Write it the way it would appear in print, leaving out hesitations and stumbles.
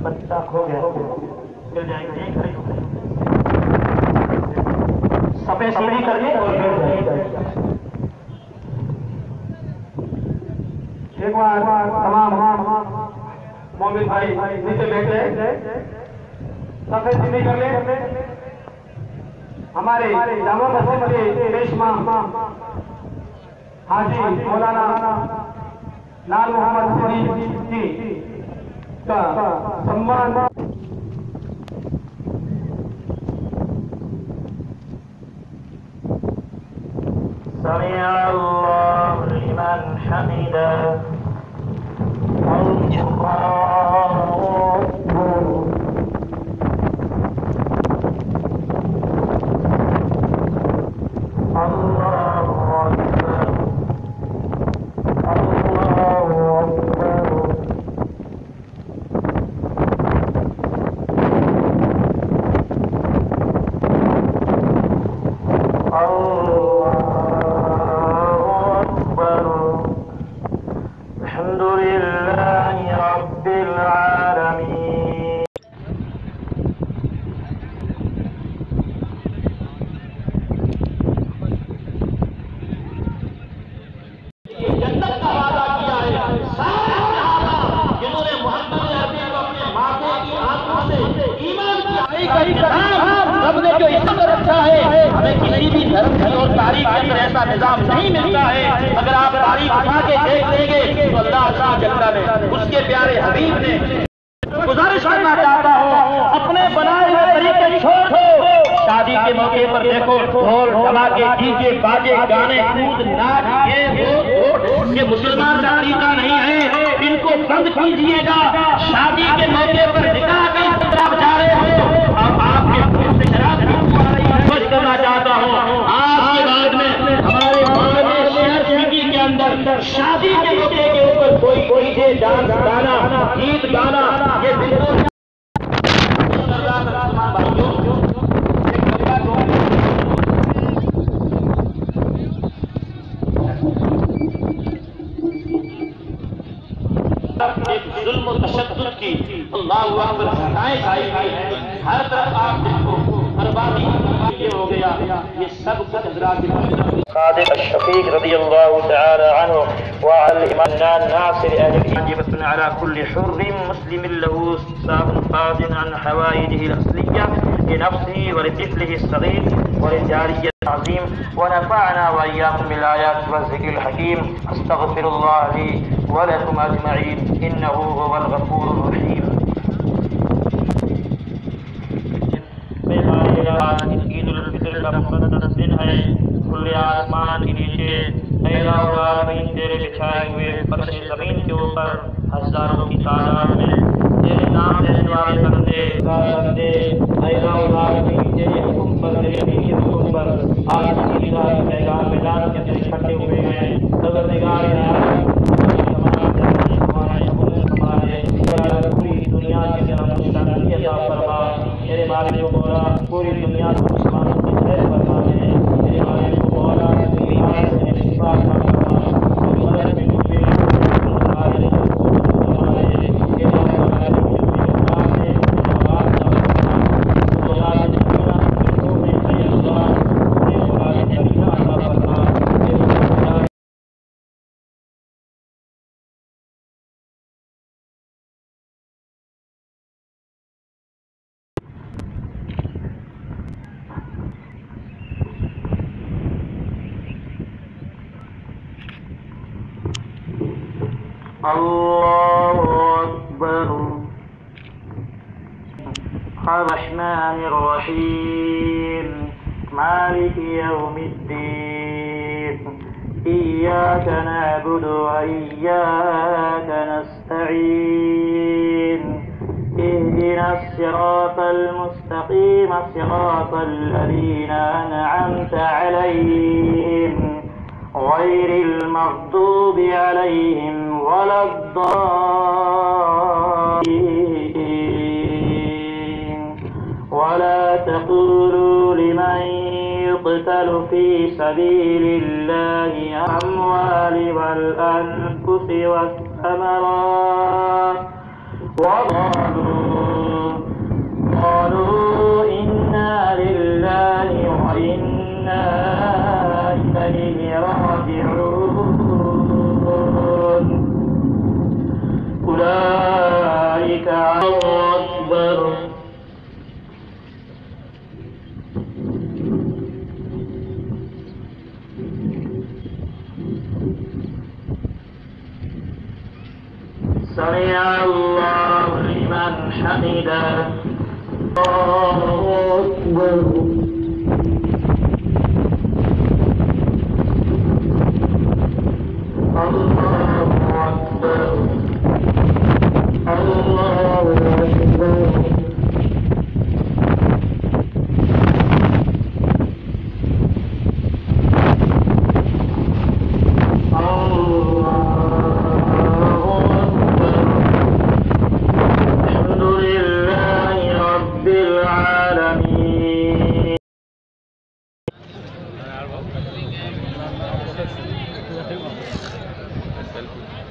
बच्चा खो गया मिल जाएगा, सफे सीढ़ी करके और मिल जाएगा। एक बार तमाम मोमिन भाई नीचे बैठे, सफे सीढ़ी कर ले। हमारे जामा मस्जिद के पेशवा हाजी मौलाना लाल मोहम्मद शरीफ जी का सम्मान। समिअ अल्लाहु लिमन हमिदा। सबने जो इज्जत रखा है, हमें किसी भी धर्म की और तारीख के अंदर ऐसा निजाम नहीं मिलता है। अगर आप तारीख उठा के देख लेंगे तो अल्लाह ने उसके प्यारे हबीब ने गुजारिश करना चाहता हूँ, अपने बनाए हुए तरीके छोड़ दो। शादी के मौके पर देखो ढोल धमाके डीजे बाजे गाने कूद नाच, ये मुसलमान का तरीका नहीं है, इनको बंद कीजिएगा। शादी के मौके पर निकाह का आप जा रहे हो, अब आपके मुंह से शराब कुछ करना चाहता हूँ। आज के बाद में हमारे शहर सिटी के अंदर शादी के मौके के ऊपर कोई डांस गाना गीत गाना ये बिल्कुल एक जुल्म तशद्दुद की अल्लाहु अकबर हदायत आई है। हर तरफ आप देखो बर्बादी ये हो गया, ये सब कुछ हज़रात सादिक अश-शफ़ीक़ रज़ियल्लाहु तआला अन्हु व अल इमाम नासिर अहल अला कुल्ली हुर्रिन मुस्लिमिन लहू साबुन फ़ादिन अन हवाइजिही अल-अस्लिय्या लिनफ़्सिही व लितिफ़्लिही अस-सग़ीर व लिजारिय्यिही अल-अज़ीम व नफ़अना व इय्याकुम बिल आयाति व ज़िक्रिल हकीम। अस्तग़फ़िरुल्लाह ली व लकुम अजमईन इन्नहु हुवल गफ़ूरुर रहीम। ईद उल फितर का मुक़द्दस दिन है। खुले आसमान के नीचे तेरे बिछाए हुए फर्श ज़मीन के ऊपर हज़ारों की तादाद में तेरे नाम लेने वाले बंदे तेरे हुक्म पर तेरे हुक्म पर आज की मैदान के अंदर इकट्ठे हुए हैं। पूरी दुनिया के मेरे मालिक को मौला पूरी दुनिया को मुसलमानों की खैर फरमा दे। मेरे मालिक को मौला बीमार से शिफा फरमा, मदद में डूबे अल्लाहु अकबर। अर्रहमानिर रहीम मालिकि यौमिद्दीन इय्याका नअबुदु व इय्याका नस्तईन इहदिनस सिरातल मुस्तक़ीम सिरातल लज़ीना अनअमता अलैहिम गैरिल मग़दूबि अलैहिम वलद्दाल्लीन वला तक़ूलू लिमन युक़तलु फ़ी सबीलिल्लाहि अम्वालि वल अनफुसि वस्समरात वक़ालू حميدا الله أكبر Selfie.